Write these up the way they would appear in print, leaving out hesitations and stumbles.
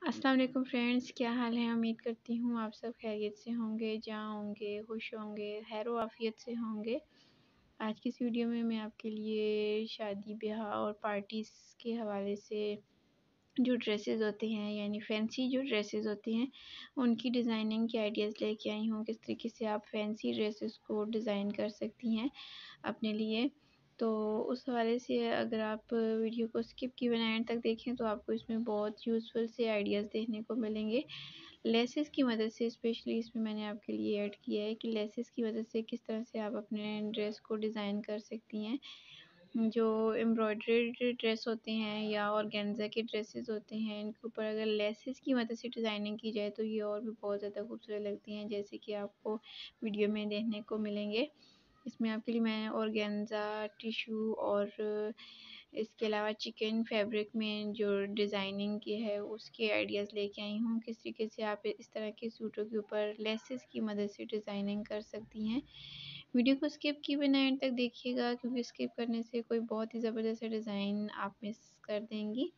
अस्सलाम वालेकुम फ्रेंड्स, क्या हाल है। उम्मीद करती हूँ आप सब खैरियत से होंगे, जहाँ होंगे खुश होंगे, खैर आफियत से होंगे। आज की इस वीडियो में मैं आपके लिए शादी ब्याह और पार्टीज़ के हवाले से जो ड्रेसेस होते हैं, यानी फैंसी जो ड्रेसेस होते हैं, उनकी डिज़ाइनिंग के आइडियाज़ लेके आई हूँ। किस तरीके से आप फैंसी ड्रेसेस को डिज़ाइन कर सकती हैं अपने लिए। तो उस हवाले से अगर आप वीडियो को स्किप किए बिना एंड तक देखें तो आपको इसमें बहुत यूज़फुल से आइडियाज़ देखने को मिलेंगे। लेसेस की मदद से स्पेशली इसमें मैंने आपके लिए ऐड किया है कि लेसेस की मदद से किस तरह से आप अपने ड्रेस को डिज़ाइन कर सकती हैं। जो एम्ब्रॉयडर्ड ड्रेस होते हैं या ऑर्गेन्जा के ड्रेसेस होते हैं, इनके ऊपर अगर लेसेस की मदद से डिज़ाइनिंग की जाए तो ये और भी बहुत ज़्यादा खूबसूरत लगती हैं, जैसे कि आपको वीडियो में देखने को मिलेंगे। इसमें आपके लिए मैं ऑर्गेन्जा टिश्यू और इसके अलावा चिकन फैब्रिक में जो डिज़ाइनिंग की है उसके आइडियाज़ लेके आई हूँ। किस तरीके से आप इस तरह के सूटों के ऊपर लेसेस की मदद से डिज़ाइनिंग कर सकती हैं। वीडियो को स्किप किए बिना एंड तक देखिएगा, क्योंकि स्किप करने से कोई बहुत ही ज़बरदस्त डिज़ाइन आप मिस कर देंगी।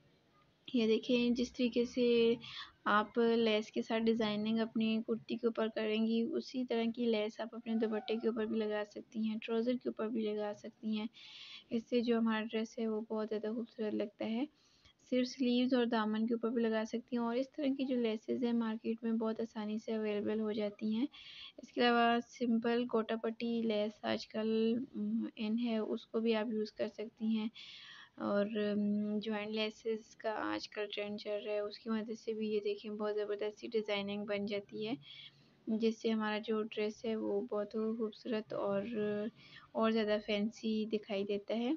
ये देखें, जिस तरीके से आप लेस के साथ डिज़ाइनिंग अपनी कुर्ती के ऊपर करेंगी, उसी तरह की लेस आप अपने दुपट्टे के ऊपर भी लगा सकती हैं, ट्राउज़र के ऊपर भी लगा सकती हैं। इससे जो हमारा ड्रेस है वो बहुत ज़्यादा खूबसूरत लगता है। सिर्फ स्लीव्स और दामन के ऊपर भी लगा सकती हैं, और इस तरह की जो लेसेस हैं मार्केट में बहुत आसानी से अवेलेबल हो जाती हैं। इसके अलावा सिंपल गोटा पट्टी लेस आजकल इन है, उसको भी आप यूज़ कर सकती हैं। और जॉइंट लेसेस का आजकल ट्रेंड चल रहा है, उसकी मदद से भी ये देखें बहुत ज़बरदस्त सी डिज़ाइनिंग बन जाती है, जिससे हमारा जो ड्रेस है वो बहुत खूबसूरत और ज़्यादा फैंसी दिखाई देता है।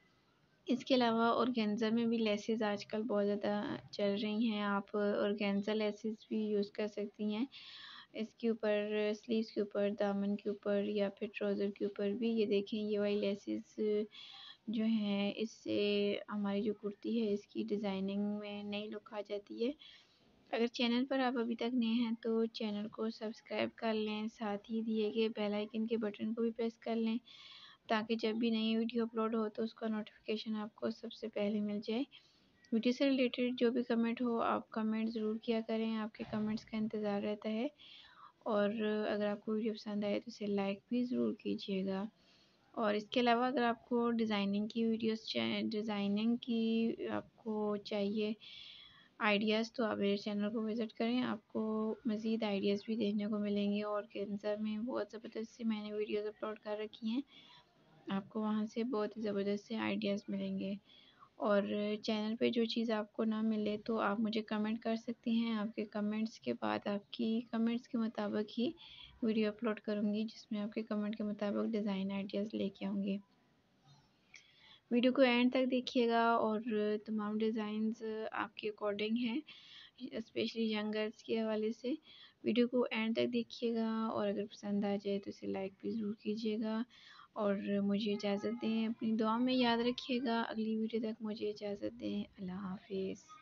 इसके अलावा ऑर्गेन्जा में भी लेसेस आजकल बहुत ज़्यादा चल रही हैं। आप ऑर्गेन्जा लेसेस भी यूज़ कर सकती हैं इसके ऊपर, स्लीव्स के ऊपर, दामन के ऊपर या फिर ट्राउज़र के ऊपर भी। ये देखें, ये वाली लेसेस जो हैं, इससे हमारी जो कुर्ती है इसकी डिज़ाइनिंग में नई लुक आ जाती है। अगर चैनल पर आप अभी तक नए हैं तो चैनल को सब्सक्राइब कर लें, साथ ही दिए गए बेल आइकन के बटन को भी प्रेस कर लें, ताकि जब भी नई वीडियो अपलोड हो तो उसका नोटिफिकेशन आपको सबसे पहले मिल जाए। वीडियो से रिलेटेड जो भी कमेंट हो आप कमेंट ज़रूर किया करें, आपके कमेंट्स का इंतज़ार रहता है। और अगर आपको वीडियो पसंद आए तो इसे लाइक भी ज़रूर कीजिएगा। और इसके अलावा अगर आपको डिज़ाइनिंग की आपको चाहिए आइडियाज़ तो आप मेरे चैनल को विज़िट करें, आपको मज़ीद आइडियाज़ भी देखने को मिलेंगे। और कैंसर में बहुत ज़बरदस्त सी मैंने वीडियोज़ अपलोड कर रखी हैं, आपको वहाँ से बहुत ही ज़बरदस्त से आइडियाज़ मिलेंगे। और चैनल पे जो चीज़ आपको ना मिले तो आप मुझे कमेंट कर सकती हैं, आपके कमेंट्स के बाद आपकी कमेंट्स के मुताबिक ही वीडियो अपलोड करूँगी, जिसमें आपके कमेंट के मुताबिक डिज़ाइन आइडियाज़ लेके आऊँगी। वीडियो को एंड तक देखिएगा और तमाम डिज़ाइंस आपके अकॉर्डिंग हैं, स्पेशली यंग गर्ल्स के हवाले से। वीडियो को एंड तक देखिएगा और अगर पसंद आ जाए तो इसे लाइक भी ज़रूर कीजिएगा और मुझे इजाज़त दें। अपनी दुआ में याद रखिएगा। अगली वीडियो तक मुझे इजाज़त दें। अल्लाह हाफिज़।